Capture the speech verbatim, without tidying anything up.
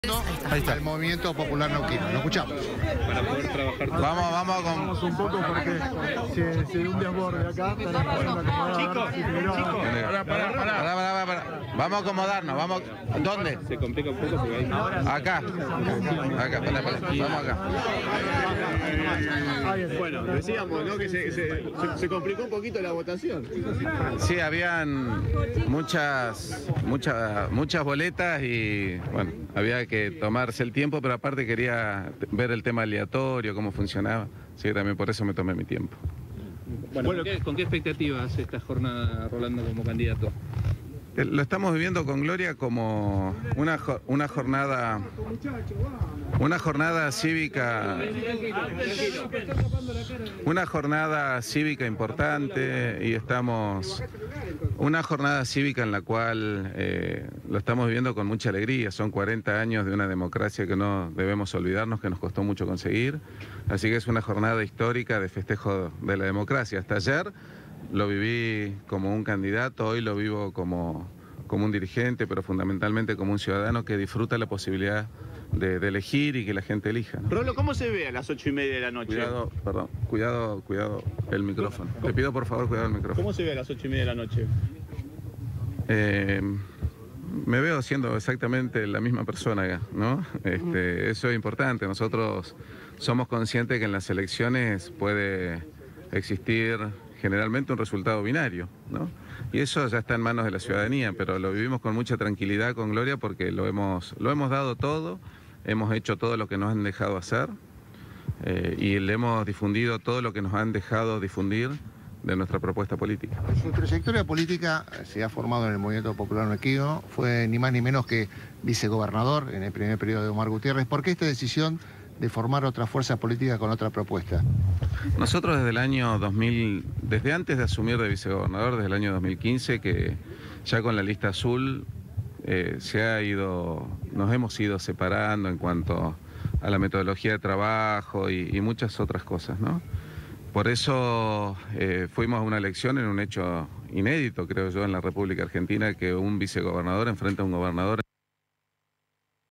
Ahí está. El Movimiento Popular Neuquino. Lo escuchamos. Para poder trabajar todo. Vamos, vamos con... Vamos un poco porque si, si un desborde acá, estaremos haciendo acomodar. Chicos, chicos. Pará, pará, pará, pará, pará. Vamos a acomodarnos, vamos. ¿Dónde? Se complica un poco porque ahí... Acá. Acá, pará, pará. Vamos acá. Bueno, decíamos, ¿no? Que se, se, se, se complicó un poquito la votación. Sí, habían muchas, muchas, muchas boletas y, bueno, había que tomarse el tiempo, pero aparte quería ver el tema aleatorio, cómo funcionaba. Sí, también por eso me tomé mi tiempo. Bueno, ¿con qué, ¿con qué expectativas esta jornada, Rolando, como candidato? Lo estamos viviendo con Gloria como una, una jornada una jornada cívica una jornada cívica importante y estamos una jornada cívica en la cual eh, lo estamos viviendo con mucha alegría. Son cuarenta años de una democracia que no debemos olvidarnos, que nos costó mucho conseguir, así que es una jornada histórica de festejo de la democracia. Hasta ayer lo viví como un candidato, hoy lo vivo como, como un dirigente, pero fundamentalmente como un ciudadano que disfruta la posibilidad de, de elegir y que la gente elija, ¿no? Rolo, ¿cómo se ve a las ocho y media de la noche? Cuidado, perdón, cuidado, cuidado el micrófono. Te pido por favor cuidado el micrófono. ¿Cómo se ve a las ocho y media de la noche? Eh, me veo siendo exactamente la misma persona, ¿no? Este, eso es importante. Nosotros somos conscientes que en las elecciones puede existir generalmente un resultado binario, ¿no? Y eso ya está en manos de la ciudadanía, pero lo vivimos con mucha tranquilidad, con Gloria, porque lo hemos, lo hemos dado todo, hemos hecho todo lo que nos han dejado hacer eh, y le hemos difundido todo lo que nos han dejado difundir de nuestra propuesta política. Su trayectoria política se ha formado en el Movimiento Popular Neuquino, fue ni más ni menos que vicegobernador en el primer periodo de Omar Gutiérrez. ¿Por qué esta decisión de formar otra fuerza política con otra propuesta? Nosotros desde el año dos mil, desde antes de asumir de vicegobernador, desde el año dos mil quince, que ya con la lista azul eh, se ha ido, nos hemos ido separando en cuanto a la metodología de trabajo y, y muchas otras cosas, ¿no? Por eso eh, fuimos a una elección en un hecho inédito, creo yo, en la República Argentina, que un vicegobernador enfrenta a un gobernador.